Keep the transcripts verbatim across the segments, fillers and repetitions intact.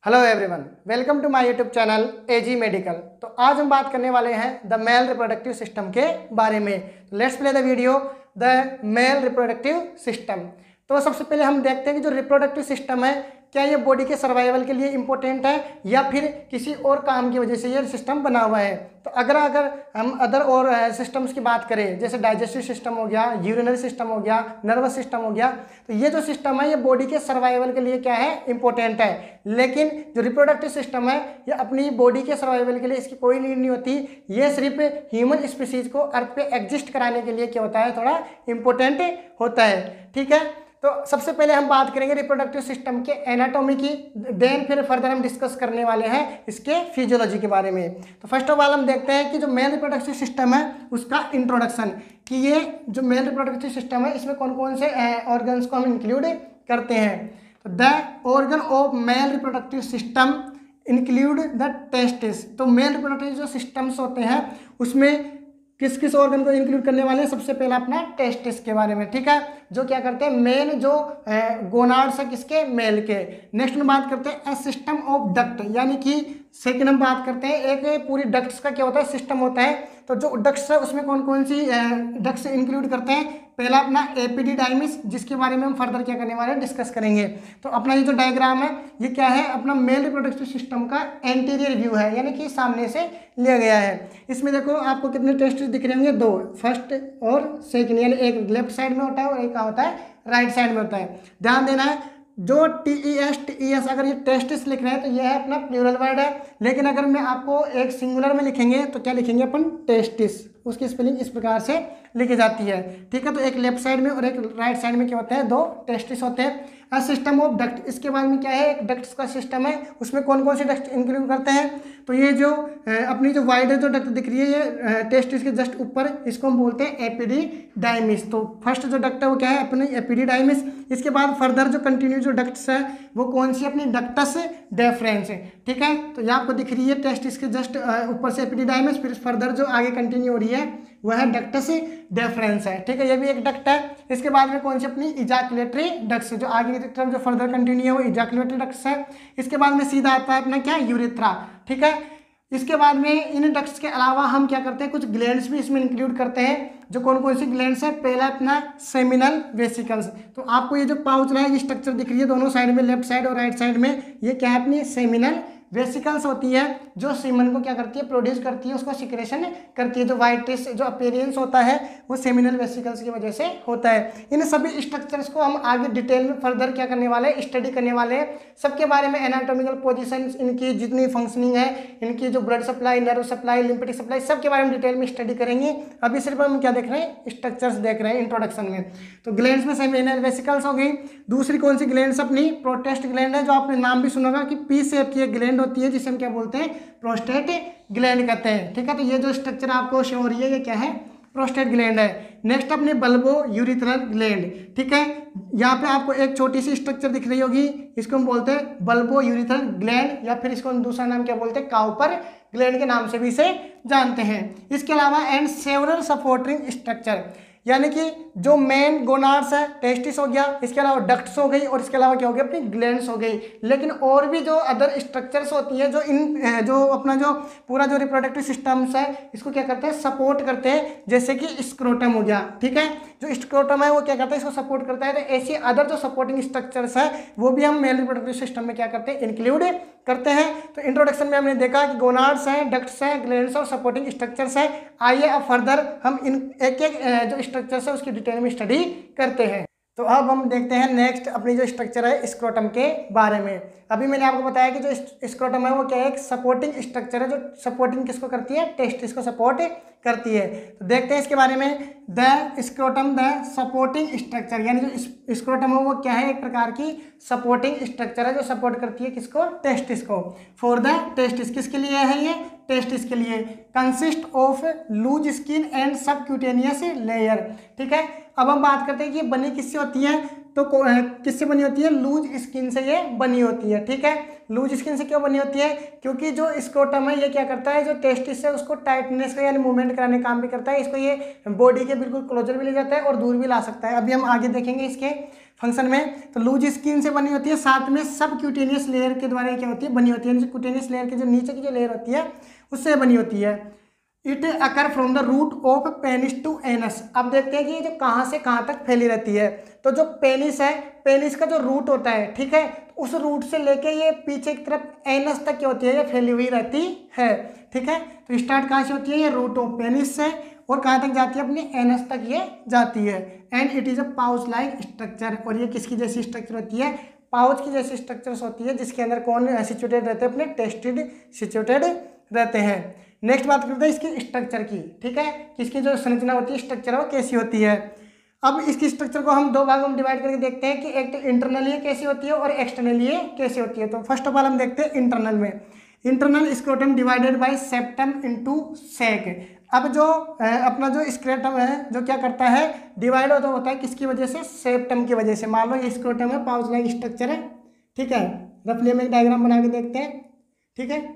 Hello everyone, welcome to my YouTube channel AG medical. तो आज हम बात करने वाले हैं द मेल रिप्रोडक्टिव सिस्टम के बारे में। Let's play the video the male reproductive system. तो सबसे पहले हम देखते हैं कि जो रिप्रोडक्टिव सिस्टम है क्या ये बॉडी के सर्वाइवल के लिए इम्पोर्टेंट है या फिर किसी और काम की वजह से ये सिस्टम बना हुआ है। तो अगर अगर हम अदर और सिस्टम्स की बात करें, जैसे डाइजेस्टिव सिस्टम हो गया, यूरिनरी सिस्टम हो गया, नर्वस सिस्टम हो गया, तो ये जो सिस्टम है ये बॉडी के सर्वाइवल के लिए क्या है, इम्पोर्टेंट है। लेकिन जो रिप्रोडक्टिव सिस्टम है ये अपनी बॉडी के सर्वाइवल के लिए इसकी कोई नीड नहीं होती। ये सिर्फ ह्यूमन स्पीसीज को अर्थ पे एग्जिस्ट कराने के लिए क्या होता है, थोड़ा इंपॉर्टेंट होता है। ठीक है, तो सबसे पहले हम बात करेंगे रिप्रोडक्टिव सिस्टम के एनाटॉमी की, देन फिर फर्दर हम डिस्कस करने वाले हैं इसके फिजियोलॉजी के बारे में। तो फर्स्ट ऑफ ऑल हम देखते हैं कि जो मेल रिप्रोडक्टिव सिस्टम है उसका इंट्रोडक्शन, कि ये जो मेल रिप्रोडक्टिव सिस्टम है इसमें कौन कौन से ऑर्गन्स को हम इंक्लूड करते हैं। तो the organ of male reproductive system include the testis. तो मेल रिप्रोडक्टिव जो सिस्टम्स होते हैं उसमें किस किस ऑर्गन को इंक्लूड करने वाले हैं, सबसे पहला अपना टेस्टिस के बारे में। ठीक है, जो क्या करते हैं, मेन जो गोनाड्स है किसके, मेल के। नेक्स्ट में बात करते हैं ए सिस्टम ऑफ डक्ट, यानी कि सेकंड हम बात करते हैं एक पूरी डक्ट्स का क्या होता है, सिस्टम होता है। तो जो डक्ट्स है उसमें कौन कौन सी डक्ट्स इंक्लूड करते हैं। पहला अपना एपिडिडाइमिस, जिसके बारे में हम फर्दर क्या करने वाले हैं, डिस्कस करेंगे। तो अपना ये जो डायग्राम है ये क्या है, अपना मेल रिप्रोडक्टिव सिस्टम का एंटीरियर व्यू है, यानी कि सामने से लिया गया है। इसमें देखो आपको कितने टेस्टिस दिख रहे होंगे, दो, फर्स्ट और सेकंड, यानी एक लेफ्ट साइड में होता है और एक क्या होता है, राइट साइड में होता है। ध्यान देना है, जो T E S T E S अगर ये टेस्टिस लिख रहे हैं तो ये है अपना प्लूरल वर्ड है, लेकिन अगर मैं आपको एक सिंगुलर में लिखेंगे तो क्या लिखेंगे अपन, टेस्टिस। उसकी स्पेलिंग इस प्रकार से लिखी जाती है। ठीक है, तो एक लेफ्ट साइड में और एक राइट साइड में क्या होते हैं, दो टेस्टिस होते हैं। अ सिस्टम ऑफ डक्ट, इसके बाद में क्या है, एक डक्ट्स का सिस्टम है, उसमें कौन कौन से डक्ट इंक्लूड करते हैं। तो ये जो अपनी जो वाइड जो डक्ट दिख रही है ये टेस्टिस के जस्ट ऊपर, इसको हम बोलते हैं एपिडिडाइमिस। तो फर्स्ट जो डक्ट है वो क्या है, अपनी एपिडिडाइमिस। इसके बाद फर्दर जो कंटिन्यू जो डक्ट्स है वो कौन सी, अपनी डक्टस डेफरेंस है। ठीक है, तो ये आपको दिख रही है टेस्टिस के जस्ट ऊपर से एपिडिडाइमिस, फिर फर्दर जो आगे कंटिन्यू हो रही है वह है डक्टस डेफरेंस है। ठीक है, ये भी एक डक्ट है। इसके बाद में कौन सी, अपनी इजैकुलेटरी डक्ट्स, जो आगे की तरफ जो फर्दर कंटिन्यू है वो इजैकुलेटरी डक्ट्स है। इसके बाद में सीधा आता है अपना क्या, यूरेथ्रा। ठीक है, इसके बाद में इन डक्ट्स के अलावा हम क्या करते हैं, कुछ ग्लैंड्स भी इसमें इंक्लूड करते हैं। जो कौन कौन सी ग्लैंड्स है, पहला अपना सेमिनल वेसिकल्स। तो आपको ये जो पाउच रहा है, ये स्ट्रक्चर दिख रही है दोनों साइड में, लेफ्ट साइड और राइट साइड में, ये क्या है, अपनी सेमिनल वेसिकल्स होती है, जो सीमन को क्या करती है, प्रोड्यूस करती है, उसको सिक्रेशन करती है। जो वाइटिश जो अपीयरेंस होता है वो सेमिनल वेसिकल्स की वजह से होता है। इन सभी स्ट्रक्चर्स को हम आगे डिटेल में फर्दर क्या करने वाले हैं, स्टडी करने वाले हैं। सबके बारे में एनाटॉमिकल पोजीशन, इनकी जितनी फंक्शनिंग है, इनकी जो blood supply, nerve supply, lymphatic supply, सबके बारे में डिटेल में स्टडी करेंगे। अभी सिर्फ हम क्या देख रहे हैं, स्ट्रक्चर्स देख रहे हैं इंट्रोडक्शन में। तो ग्लैंड्स में सेमिनल वेसिकल्स हो गई। दूसरी कौन सी ग्लैंड्स, अपनी प्रोस्टेट ग्लैंड है, जो आपने नाम भी सुना होगा कि पी शेप की एक ग्लैंड होती है, जिसे हम क्या बोलते हैं, प्रोस्टेट ग्लैंड कहते हैं। ठीक है, तो ये जो स्ट्रक्चर आपको शो हो रही है ये क्या है, प्रोस्टेट ग्लैंड है। नेक्स्ट अपने बल्बो यूरिथ्रल ग्लैंड। ठीक है, यहाँ पे आपको एक छोटी सी स्ट्रक्चर दिख रही होगी, इसको हम बोलते हैं बल्बो यूरिथ्रल ग्लैंड, या फिर इसको हम दूसरा नाम क्या बोलते हैं, काउपर ग्लैंड के नाम से भी इसे जानते हैं। इसके अलावा एंड सेवरल सपोर्टिंग स्ट्रक्चर, यानी कि जो मेन गोनाड्स है, टेस्टिस हो गया, इसके अलावा डक्ट्स हो गई, और इसके अलावा क्या हो गया, अपनी ग्लैंड्स हो गई। लेकिन और भी जो अदर स्ट्रक्चर्स होती है जो इन जो अपना जो पूरा जो रिप्रोडक्टिव सिस्टम्स है इसको क्या करते हैं, सपोर्ट करते हैं, जैसे कि स्क्रोटम हो गया। ठीक है, जो स्क्रोटम है वो क्या करता है, इसको सपोर्ट करता है। तो ऐसी अदर जो सपोर्टिंग स्ट्रक्चर्स है वो भी हम मेल रिप्रोडक्टिव सिस्टम में क्या करते हैं, इंक्लूड करते हैं। तो इंट्रोडक्शन में हमने देखा कि गोनाड्स हैं, डक्ट्स हैं, ग्लैंड्स और सपोर्टिंग स्ट्रक्चर्स हैं। आइए अब फर्दर हम इन एक एक जो स्ट्रक्चर्स है उसकी डिटेल में स्टडी करते हैं। तो अब हम देखते हैं नेक्स्ट अपनी जो स्ट्रक्चर है स्क्रोटम के बारे में। अभी मैंने आपको बताया कि जो स्क्रोटम है वो क्या है, एक सपोर्टिंग स्ट्रक्चर है, जो सपोर्टिंग किसको करती है, टेस्टिस को सपोर्ट करती है। तो देखते हैं इसके बारे में। The scrotum the supporting structure, यानी जो स्क्रोटम है वो क्या है, एक प्रकार की सपोर्टिंग स्ट्रक्चर है जो सपोर्ट करती है किसको, टेस्टिस को। फॉर द टेस्टिस, किसके लिए है ये, टेस्टिस के लिए। Consist of loose skin and subcutaneous layer. ठीक है, अब हम बात करते हैं कि ये बनी किससे होती है, तो किससे बनी होती है, लूज स्किन से ये बनी होती है। ठीक है, लूज स्किन से क्यों बनी होती है, क्योंकि जो स्क्रोटम है ये क्या करता है, जो टेस्टिस है उसको टाइटनेस का यानी मूवमेंट कराने का काम भी करता है। इसको ये बॉडी के बिल्कुल क्लोजर भी ले जाता है और दूर भी ला सकता है। अभी हम आगे देखेंगे इसके फंक्शन में। तो लूज स्किन से बनी होती है, साथ में सब क्यूटेनियस लेयर के द्वारा क्या होती है बनी होती है, क्यूटेनियस लेयर की जो नीचे की जो लेयर होती है उससे बनी होती है। It occur from the root of penis to anus. अब देखते हैं कि ये जो कहाँ से कहाँ तक फैली रहती है। तो जो पेनिस है, पेनिस का जो रूट होता है, ठीक है, उस रूट से लेके ये पीछे की तरफ एनस तक क्या होती है, ये फैली हुई रहती है, ठीक है। तो स्टार्ट कहाँ से होती है, ये रूट ऑफ पेनिस से, और कहाँ तक जाती है, अपनी एनस तक ये जाती है। And it is a pouch like structure. और ये किसकी जैसी स्ट्रक्चर होती है, पाउच की जैसी स्ट्रक्चर्स होती है, जिसके अंदर कौन सिचुएटेड रहते हैं, अपने टेस्टिड सिचुएटेड रहते हैं। नेक्स्ट बात करते हैं इसकी स्ट्रक्चर की, ठीक है, कि इसकी जो संरचना होती है, स्ट्रक्चर वो कैसी होती है। अब इसकी स्ट्रक्चर को हम दो भागों में डिवाइड करके देखते हैं कि एक तो इंटरनली कैसी होती है और एक्सटर्नली कैसी होती है। तो फर्स्ट ऑफ ऑल हम देखते हैं इंटरनल में। Internal scrotum divided by septum into sac. अब जो अपना जो स्क्रोटम है जो क्या करता है, डिवाइड होता होता है किसकी वजह से, सेप्टम की वजह से। मान लो ये स्क्रोटम है, पाउच लाइक स्ट्रक्चर है, ठीक है, रफली हम एक डायग्राम बना के देखते हैं, ठीक है।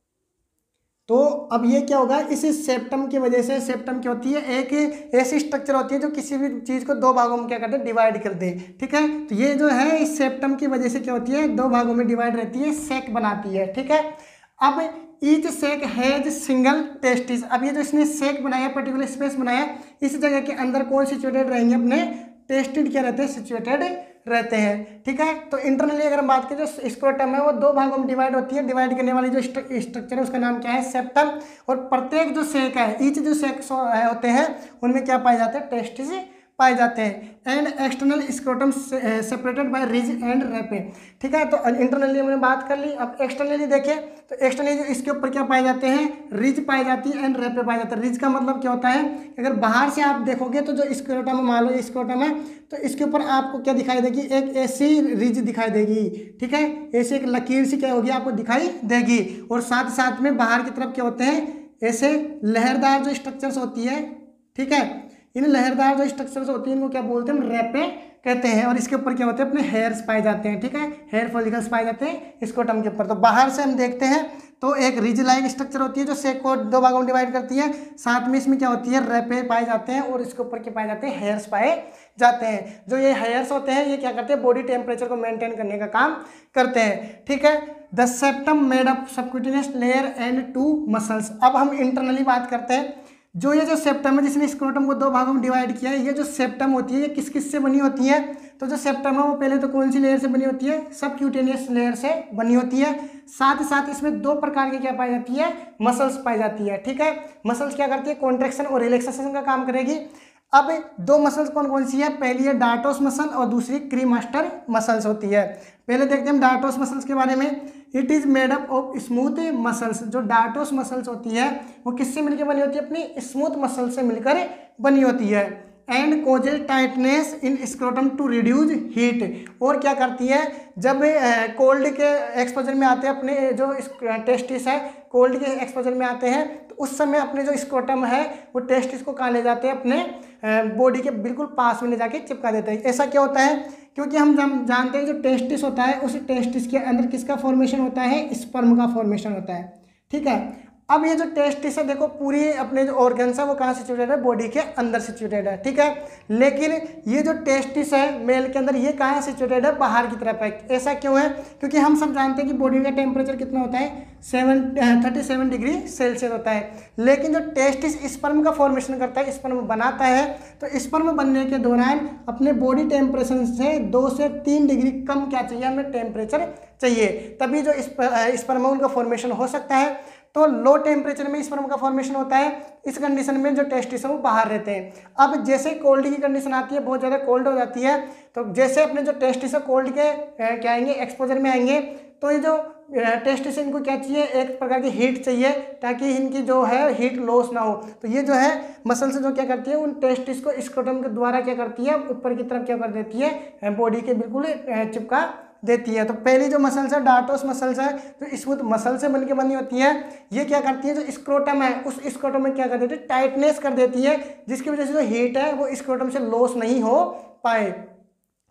तो अब ये क्या होगा, इस सेप्टम की वजह से, सेप्टम क्या होती है, एक ऐसी स्ट्रक्चर होती है जो किसी भी चीज़ को दो भागों में क्या करते हैं, डिवाइड कर दे, ठीक है। तो ये जो है इस सेप्टम की वजह से क्या होती है, दो भागों में डिवाइड रहती है, सेक बनाती है, ठीक है। अब each sac has single testis. अब ये जो इसने सेक बनाया, पर्टिकुलर स्पेस बनाया, इस जगह के अंदर कौन सिचुएटेड रहेंगे, अपने टेस्टिड क्या रहते हैं, सिचुएटेड रहते हैं, ठीक है। तो इंटरनली अगर हम बात करें, जो स्क्रोटम है वो दो भागों में डिवाइड होती है। डिवाइड करने वाली जो स्ट्रक्चर है उसका नाम क्या है, सेप्टम। और प्रत्येक जो सेक है, ईच जो सेक होते हैं उनमें क्या पाए जाते हैं, टेस्टिस पाए जाते हैं। And external scrotum separated by ridge and raphe, ठीक है। तो इंटरनली हमने बात कर ली। अब एक्सटर्नली देखें तो एक्सटर्नली इसके ऊपर क्या पाए जाते हैं, रिज पाई जाती है एंड रेपे पाए जाते हैं। रिज का मतलब क्या होता है, अगर बाहर से आप देखोगे तो जो स्क्रोटम मान लो स्क्रोटम है, तो इसके ऊपर आपको क्या दिखाई देगी, एक ऐसी रिज दिखाई देगी, ठीक है, ऐसे एक लकीर सी क्या होगी आपको दिखाई देगी। और साथ साथ में बाहर की तरफ क्या होते हैं, ऐसे लहरदार जो स्ट्रक्चर्स होती है, ठीक है, इन लहरदार जो स्ट्रक्चर्स होती हैं इनको क्या बोलते हैं, रेपे कहते हैं। और इसके ऊपर क्या होते हैं, अपने हेयर्स पाए जाते हैं, ठीक है, हेयर फॉलिकल्स पाए जाते हैं स्क्रोटम के ऊपर। तो बाहर से हम देखते हैं तो एक रिज लाइक स्ट्रक्चर होती है जो सेक को दो भागों में डिवाइड करती है, साथ में इसमें क्या होती है, रेपे पाए जाते हैं, और इसके ऊपर क्या पाए जाते हैं, हेयर्स पाए जाते हैं। जो ये हेयर्स होते हैं ये क्या करते हैं, बॉडी टेम्परेचर को मेंटेन करने का काम करते हैं, ठीक है। The septum made up subcutaneous layer and two muscles. अब हम इंटरनली बात करते हैं। जो ये जो सेप्टम है जिसने स्क्रोटम को दो भागों में डिवाइड किया है, ये जो सेप्टम होती है ये किस किस से बनी होती है। तो जो सेप्टम है वो पहले तो कौन सी लेयर से बनी होती है, सब क्यूटेनियस लेयर से बनी होती है। साथ ही साथ इसमें दो प्रकार की क्या पाई जाती है, मसल्स पाई जाती है, ठीक है। मसल्स क्या करती है, कॉन्ट्रैक्शन और रिलैक्सेशन का काम करेगी। अब दो मसल्स कौन कौन सी है, पहली है डार्टोस मसल और दूसरी क्रीमास्टर मसल्स होती है। पहले देखते हैं हम डार्टोस मसल्स के बारे में। It is made up of smooth muscles. जो डार्टोस मसल्स होती है वो किससे मिलकर बनी होती है, अपनी स्मूथ मसल से मिलकर बनी होती है। And causes tightness in scrotum to reduce heat. और क्या करती है, जब कोल्ड के एक्सपोजर में आते हैं, अपने जो टेस्टिस है कोल्ड के एक्सपोजर में आते हैं, तो उस समय अपने जो स्क्रोटम है वो टेस्टिस को कहाँ ले जाते हैं, अपने बॉडी के बिल्कुल पास में ले जाके चिपका देते हैं। ऐसा क्या होता है, क्योंकि हम जानते हैं जो टेस्टिस होता है उस टेस्टिस के अंदर किसका फॉर्मेशन होता है, स्पर्म का फॉर्मेशन होता है, ठीक है। अब ये जो टेस्टिस है देखो पूरी अपने जो ऑर्गन्स है वो कहाँ सिचुएटेड है, बॉडी के अंदर सिचुएटेड है, ठीक है। लेकिन ये जो टेस्टिस है मेल के अंदर ये कहाँ सिचुएटेड है, बाहर की तरफ है। ऐसा क्यों है, क्योंकि हम सब जानते हैं कि बॉडी का टेम्परेचर कितना होता है, seven thirty seven degree Celsius होता है। लेकिन जो टेस्टिस स्पर्म का फॉर्मेशन करता है, स्पर्म बनाता है, तो स्पर्म बनने के दौरान अपने बॉडी टेम्परेचर से दो से तीन डिग्री कम क्या चाहिए, हमें टेम्परेचर चाहिए, तभी जो स्पर्म उनका फॉर्मेशन हो सकता है। तो लो टेम्परेचर में स्पर्म का फॉर्मेशन होता है। इस कंडीशन में जो टेस्टिस है वो बाहर रहते हैं। अब जैसे कोल्ड की कंडीशन आती है, बहुत ज़्यादा कोल्ड हो जाती है, तो जैसे अपने जो टेस्टिस है कोल्ड के क्या आएंगे, एक्सपोजर में आएंगे, तो ये जो टेस्टिस इनको क्या चाहिए, एक प्रकार की हीट चाहिए ताकि इनकी जो है हीट लॉस ना हो। तो ये जो है मसल से जो क्या करती है, उन टेस्टिस को स्क्रोटम के द्वारा क्या करती है, ऊपर की तरफ क्या कर देती है, बॉडी के बिल्कुल चिपका देती है। तो पहली जो मसल्स है डार्टोस मसल्स है, जो स्मूथ मसल से बनके बनी होती है, ये क्या करती है, जो स्क्रोटम है उस स्क्रोटम में क्या कर देती है, टाइटनेस कर देती है, जिसकी वजह से जो हीट है वो स्क्रोटम से लॉस नहीं हो पाए।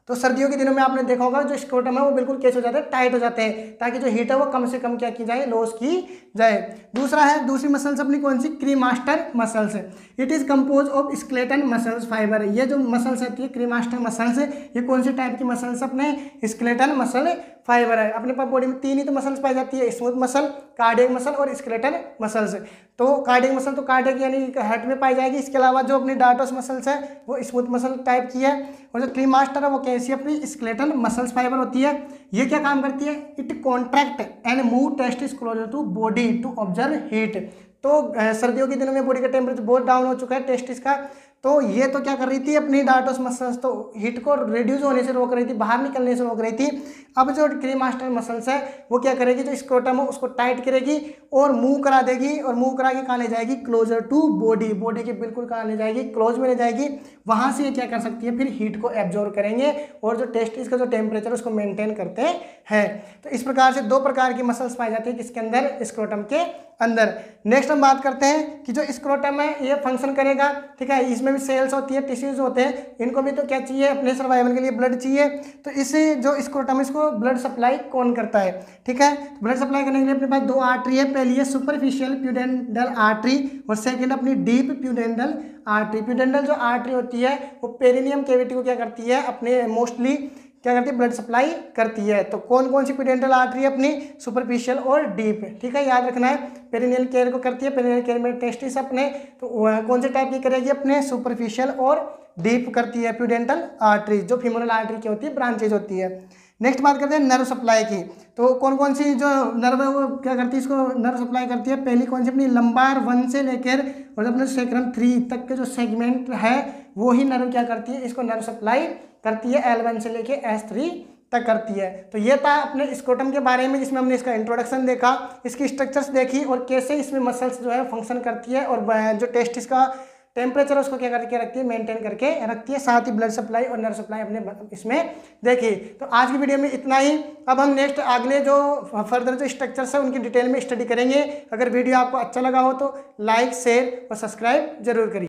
तो सर्दियों के दिनों में आपने देखा होगा जो स्क्रोटम है वो बिल्कुल कैसे हो जाते हैं, टाइट हो जाते हैं, ताकि जो हीट है वो कम से कम क्या की जाए, लॉस की जाए। दूसरा है, दूसरी मसल्स अपनी कौन सी, cremaster muscles. It is compose of skeleton muscles fiber. ये जो मसल्स होती है क्रीमास्टर मसल्स, ये कौन सी टाइप की मसल्स, अपने स्केलेटन मसल फाइबर है। अपने पास बॉडी में तीन ही तो मसल्स पाई जाती है, स्मूथ मसल, कार्डियक मसल और स्केलेटन मसल्स। तो कार्डियक मसल तो कार्डियक यानी हार्ट में पाई जाएगी। इसके अलावा जो अपनी डार्टस मसल्स है वो स्मूथ मसल टाइप की है, और जो क्रीमास्टर है वो कैसी अपनी स्केलेटन मसल्स फाइबर होती है। ये क्या काम करती है, it contract and move testis closer to body to observe heat. तो सर्दियों के दिनों में बॉडी का टेम्परेचर बहुत डाउन हो चुका है टेस्टिस का, तो ये तो क्या कर रही थी, अपनी डार्टस मसल्स तो हीट को रिड्यूस होने से रोक रही थी, बाहर निकलने से रोक रही थी। अब जो क्रीमास्टर मसल्स है वो क्या करेगी, जो स्क्रोटम है उसको टाइट करेगी और मूव करा देगी, और मूव करा के कहाँ ले जाएगी, क्लोजर टू बॉडी, बॉडी के बिल्कुल कहाँ ले जाएगी, क्लोज में ले जाएगी। वहाँ से ये क्या कर सकती है, फिर हीट को एब्जॉर्व करेंगे और जो टेस्टिस का जो टेम्परेचर उसको मेंटेन करते हैं। तो इस प्रकार से दो प्रकार की मसल्स पाई जाती है किसके अंदर, स्क्रोटम के अंदर। नेक्स्ट हम बात करते हैं कि जो स्क्रोटम है ये फंक्शन करेगा, ठीक है, इसमें भी सेल्स होती है, टिश्यूज होते हैं, इनको भी तो क्या चाहिए, अपने सर्वाइवल के लिए ब्लड चाहिए। तो इसे जो स्क्रोटम इसको ब्लड सप्लाई कौन करता है, ठीक है। ब्लड सप्लाई करने के लिए अपने पास दो आर्टरी है, पहली है सुपरफिशियल प्यूडेंडल आर्टरी और सेकंड अपनी डीप प्यूडेंडल आर्टरी। प्यूडेंडल जो आर्टरी होती है वो पेरिनियम कैविटी को क्या करती है, अपने मोस्टली क्या करती है, ब्लड सप्लाई करती है। तो कौन कौन सी प्यूडेंटल आर्टरी है, अपनी सुपरफिशियल और डीप, ठीक है, याद रखना है। पेरिनियल केयर को करती है, पेरिनियल केयर में टेस्टिस अपने तो कौन से टाइप की करेगी, अपने सुपरफिशियल और डीप करती है प्यूडेंटल आर्टरी, जो फीमोरल आर्टरी की होती है, ब्रांचेज होती है। नेक्स्ट बात करते हैं नर्व सप्लाई की। तो कौन कौन सी जो नर्व है वो क्या करती है, इसको नर्व सप्लाई करती है। पहली कौन सी, अपनी लंबार वन से लेकर और अपने सेक्रम थ्री तक के जो सेगमेंट है वो ही नर्व क्या करती है, इसको नर्व सप्लाई करती है, एल वन से लेके एस थ्री तक करती है। तो ये था अपने स्क्रोटम के बारे में, जिसमें हमने इसका इंट्रोडक्शन देखा, इसकी स्ट्रक्चर्स देखी और कैसे इसमें मसल्स जो है फंक्शन करती है, और जो टेस्टिस का टेम्परेचर उसको क्या करके रखती है, मेंटेन करके रखती है। साथ ही ब्लड सप्लाई और नर्व सप्लाई अपने इसमें देखी। तो आज की वीडियो में इतना ही। अब हम नेक्स्ट अगले जो फर्दर जो स्ट्रक्चर्स है उनकी डिटेल में स्टडी करेंगे। अगर वीडियो आपको अच्छा लगा हो तो लाइक, शेयर और सब्सक्राइब जरूर करिए।